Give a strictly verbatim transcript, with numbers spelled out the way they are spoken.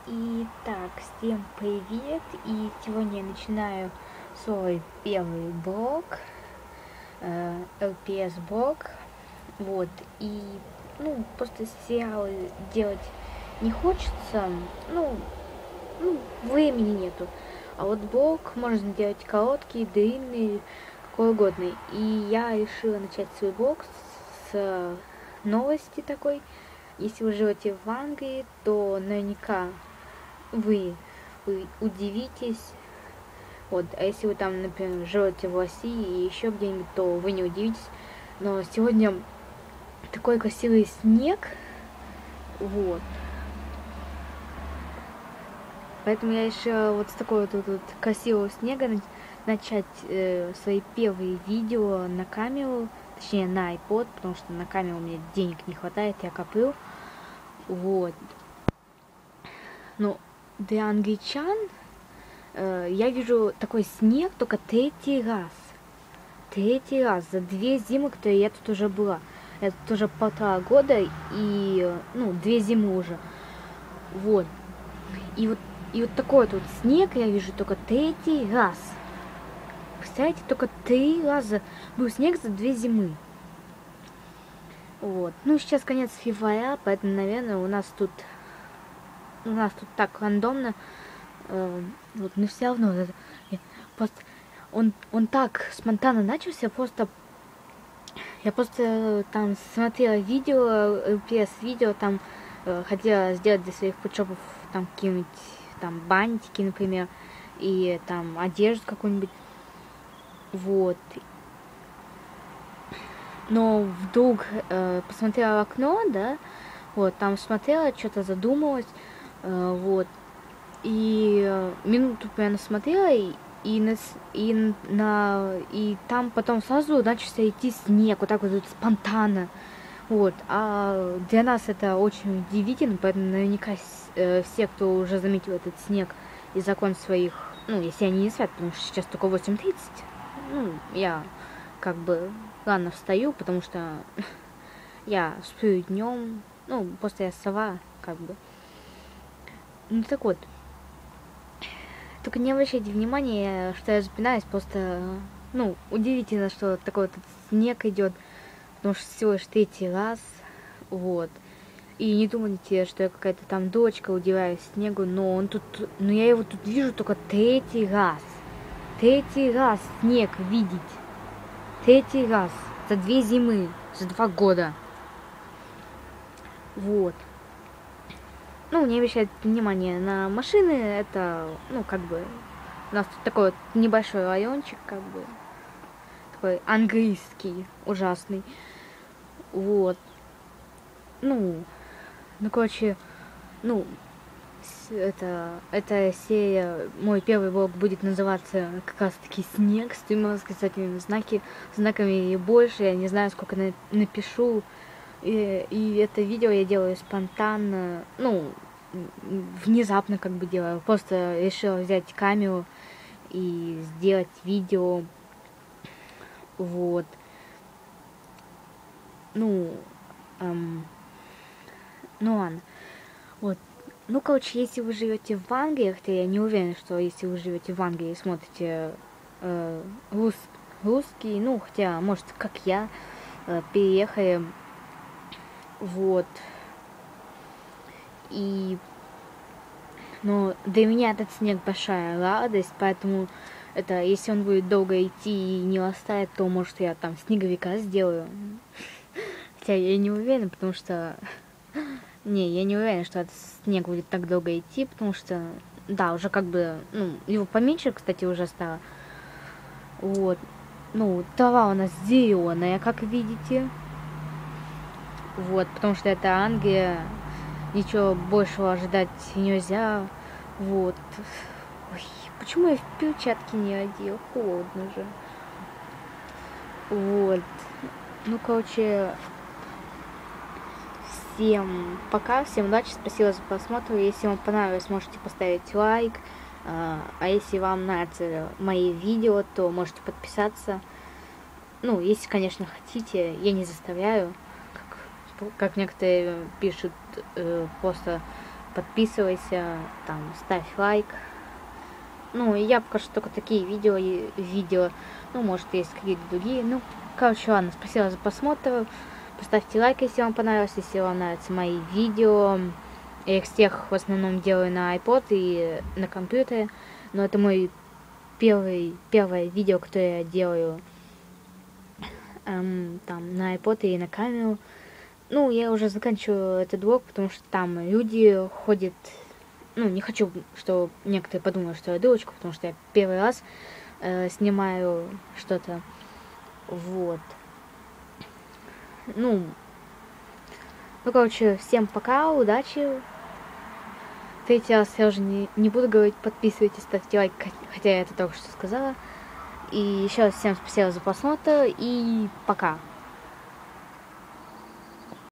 Итак, всем привет! И сегодня я начинаю свой первый блог, э, эл пи эс-блог. Вот, и, ну, просто сериалы делать не хочется, ну, ну, времени нету. А вот блог можно делать короткий, длинный, какой угодно. И я решила начать свой блог с, с новости такой. Если вы живете в Англии, то наверняка вы, вы удивитесь. Вот, а если вы там, например, живете в России и еще где-нибудь, то вы не удивитесь. Но сегодня такой красивый снег. Вот. Поэтому я решила вот с такого вот, вот красивого снега начать э, свои первые видео на камеру, точнее на iPod, потому что на камеру у меня денег не хватает, я коплю. Вот. Ну, для англичан э, я вижу такой снег только третий раз. Третий раз за две зимы, которые я тут уже была. Я тут уже полтора года и, ну, две зимы уже. Вот. И вот, и вот такой вот снег я вижу только третий раз. Представляете, только три раза был снег за две зимы. Вот. Ну, сейчас конец февраля, поэтому, наверное, у нас тут у нас тут так рандомно. Э, вот, но все равно я, просто он, он так спонтанно начался, просто я просто там смотрела видео, эл пи эс-видео, там э, хотела сделать для своих путчопов там какие-нибудь там бантики, например, и там одежду какую-нибудь. Вот. Но вдруг э, посмотрела в окно, да, вот, там смотрела, что-то задумалась, э, вот, и э, минуту прямо смотрела, и, и, на, и, на, и там потом сразу начался идти снег, вот так вот, вот спонтанно, вот, а для нас это очень удивительно, поэтому наверняка э, все, кто уже заметил этот снег из окон своих, ну, если они не спят, потому что сейчас только восемь тридцать, ну, я как бы рано встаю, потому что я сплю днем, ну, просто я сова, как бы. Ну, так вот. Только не обращайте внимания, что я запинаюсь, просто, ну, удивительно, что такой вот снег идет, потому что всего лишь третий раз, вот. И не думайте, что я какая-то там дочка, удивляюсь снегу, но он тут, но я его тут вижу только третий раз. Третий раз снег видеть. Третий раз. За две зимы. За два года. Вот. Ну, не обращать внимания на машины. Это, ну, как бы... У нас тут такой вот небольшой райончик, как бы. Такой английский, ужасный. Вот. Ну, ну, короче, ну... Это, эта серия, мой первый блог будет называться как раз таки «Снег» с тремя восклицательными знаки, знаками и больше, я не знаю, сколько на, напишу, и, и это видео я делаю спонтанно, ну, внезапно как бы делаю, просто решила взять камеру и сделать видео, вот, ну, эм, ну ладно, вот. Ну, короче, если вы живете в Англии, хотя я не уверена, что если вы живете в Англии и смотрите э, рус, русский, ну, хотя, может, как я, э, переехали, вот, и, но для меня этот снег большая радость, поэтому это, если он будет долго идти и не растает, то, может, я там снеговика сделаю, хотя я не уверена, потому что... Не, я не уверена, что этот снег будет так долго идти, потому что, да, уже как бы, ну, его поменьше, кстати, уже стало. Вот. Ну, трава у нас зеленая, как видите. Вот, потому что это Англия, ничего большего ожидать нельзя. Вот. Ой, почему я в перчатки не одел? Холодно же. Вот. Ну, короче... Всем пока, всем удачи, спасибо за просмотр. Если вам понравилось, можете поставить лайк. А если вам нравятся мои видео, то можете подписаться. Ну, если, конечно, хотите, я не заставляю. Как, как некоторые пишут, просто подписывайся, там, ставь лайк. Ну, и я пока что только такие видео и видео. Ну, может, есть какие-то другие. Ну, короче, ладно, спасибо за просмотр. Поставьте лайк, если вам понравилось, если вам нравятся мои видео. Я их всех в основном делаю на iPod и на компьютере. Но это мой первый, первое видео, которое я делаю эм, там на iPod и на камеру. Ну, я уже заканчиваю этот блог, потому что там люди ходят. Ну, не хочу, чтобы некоторые подумали, что я дурочка, потому что я первый раз э, снимаю что-то. Вот. Ну, ну, короче, всем пока, удачи. Третий раз я уже не, не буду говорить, подписывайтесь, ставьте лайк, хотя я это только что сказала. И еще раз всем спасибо за просмотр и пока.